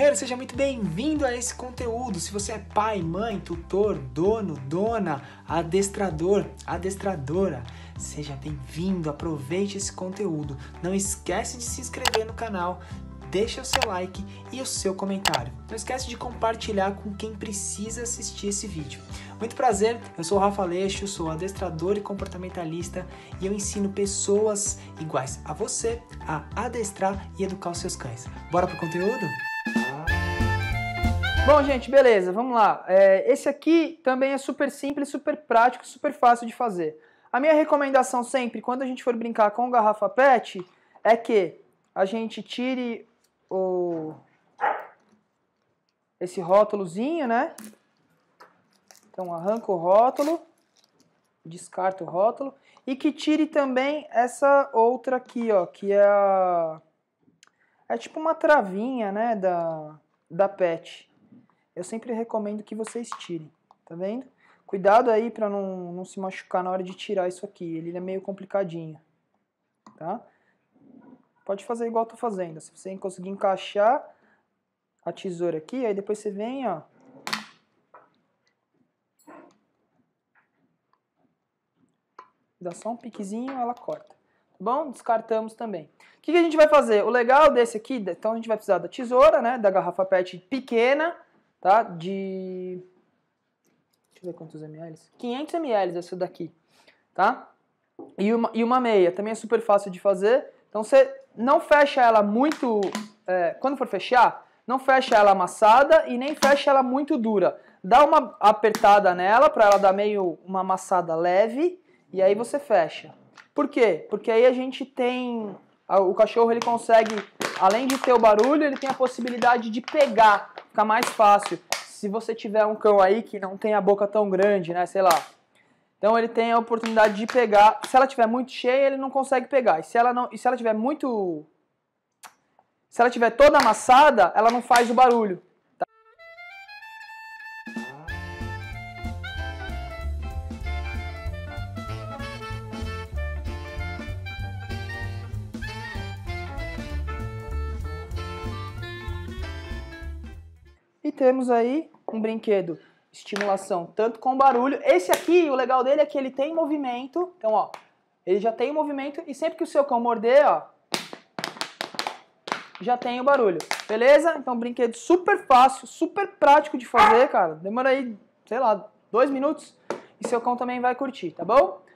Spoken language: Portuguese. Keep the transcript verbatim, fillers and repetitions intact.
parceiro, seja muito bem-vindo a esse conteúdo. Se você é pai, mãe, tutor, dono, dona, adestrador, adestradora, seja bem-vindo, aproveite esse conteúdo. Não esquece de se inscrever no canal, deixa o seu like e o seu comentário. Não esquece de compartilhar com quem precisa assistir esse vídeo. Muito prazer, eu sou o Rafa Aleixo, sou adestrador e comportamentalista e eu ensino pessoas iguais a você a adestrar e educar os seus cães. Bora pro conteúdo? Bom, gente, beleza, vamos lá. É, esse aqui também é super simples, super prático, super fácil de fazer. A minha recomendação sempre, quando a gente for brincar com garrafa pet, é que a gente tire o... esse rótulozinho, né? Então arranca o rótulo, descarta o rótulo e que tire também essa outra aqui, ó, que é a... é tipo uma travinha, né, da, da pet. Eu sempre recomendo que vocês tirem, tá vendo? Cuidado aí para não, não se machucar na hora de tirar isso aqui, ele é meio complicadinho, tá? Pode fazer igual eu tô fazendo, se você conseguir encaixar a tesoura aqui, aí depois você vem, ó, dá só um piquezinho, ela corta. Tá bom? Descartamos também. O que, que a gente vai fazer? O legal desse aqui, então a gente vai precisar da tesoura, né? Da garrafa pet pequena, tá? De... deixa eu ver quantos mililitros. quinhentos mililitros essa daqui, tá? E uma, e uma meia, também é super fácil de fazer. Então você não fecha ela muito... É, quando for fechar, não fecha ela amassada e nem fecha ela muito dura. Dá uma apertada nela para ela dar meio uma amassada leve. E aí você fecha. Por quê? Porque aí a gente tem... o cachorro ele consegue, além de ter o barulho, ele tem a possibilidade de pegar. Fica mais fácil. Se você tiver um cão aí que não tem a boca tão grande, né? Sei lá. Então ele tem a oportunidade de pegar. Se ela tiver muito cheia, ele não consegue pegar. E se ela, não, e se ela tiver muito... se ela tiver toda amassada, ela não faz o barulho. E temos aí um brinquedo, estimulação, tanto com barulho. Esse aqui, o legal dele é que ele tem movimento. Então, ó, ele já tem movimento e sempre que o seu cão morder, ó, já tem o barulho. Beleza? Então, brinquedo super fácil, super prático de fazer, cara. Demora aí, sei lá, dois minutos e seu cão também vai curtir, tá bom?